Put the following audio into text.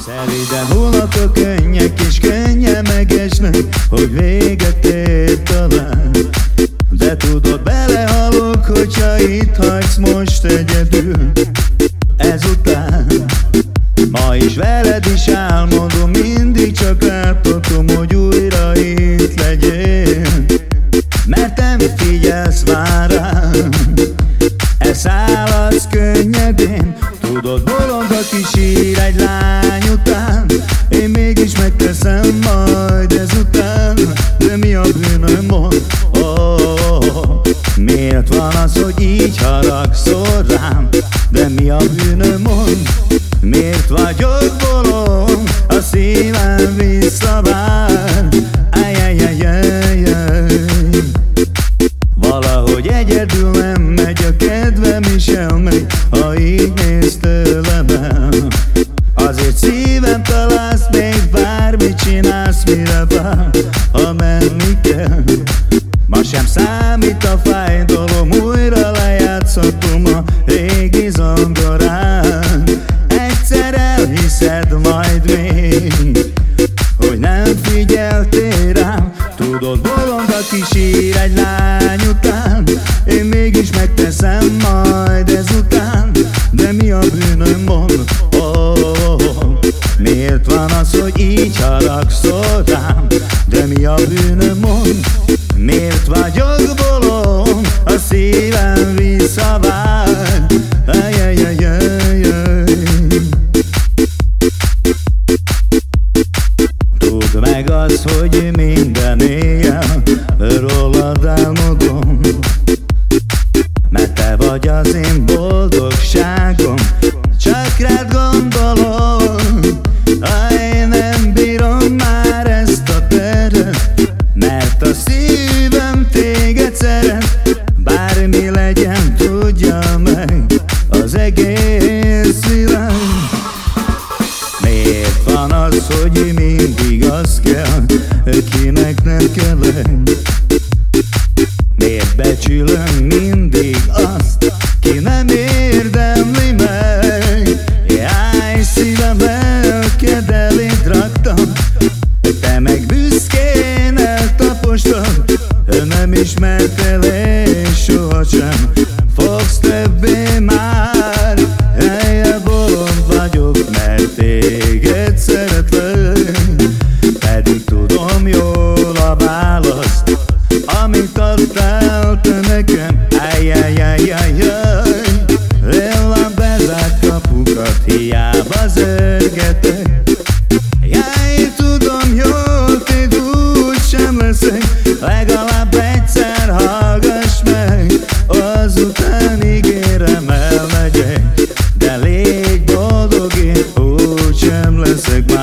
Szeliden hullak a könnyek, és könnyen megesnek, hogy véget ér talán. De tudod, belehalok, hogyha itt hagysz most egyedül. Ezután ma is veled is álmodom, mindig csak láthatom, hogy újra itt legyél. Mert nem figyelsz már rám, elszállhatsz könnyedén. Tudod, bolond, aki sír egy lány után, én mégis megteszem majd ezután. De mi a bűnöm, mond? Miért van az, hogy így haragszol rám? De mi a bűnöm, mond? Miért vagyok bolond? A szívem visszavár. Valahogy egyedül nem megy, a kedvem is elmegy, ha így néz tőlem el. Azért szívem találsz, még bármit csinálsz, mire vár, ha menni kell. Ma sem számít a fájdalom, újra lejátszhatom a régi zongorán. Egyszer elhiszed majd még, hogy nem figyeltél rám. Tudod, bolond, aki sír egy lány után, én mégis megteszem majd ezután. De mi a bűnöm, mond? Miért van az, hogy így haragszol rám? De mi a bűnöm, mond? Miért vagyok bolond? A szívem visszavár. Tudd meg az, hogy minden éjjel rólad álmodom, mert te vagy az én boldogságom, csak rád gondolom. Én nem bírom már ezt a teret, mert a szívem téged szeret. Bármi legyen, tudja meg az egész világ. Miért van az, hogy mindig az kell, kinek nem kellek? Miért becsülöm mindig azt, ki nem érdemli meg? Jaj, szívem, lelked eléd raktam, te meg büszkén eltaposod. Nem ismertél és sohasem fogsz többé már. Helye bolond vagyok, mert téged szeretlek, pedig tudom jól a választ, amit adtál te nekem. Villan bezárt kapukat hiába zörgetek. Jaj, tudom jól, téd úgy sem leszek, legalább egyszer hallgass meg, azután ígérem elmegyek. De légy boldog, én úgy sem leszek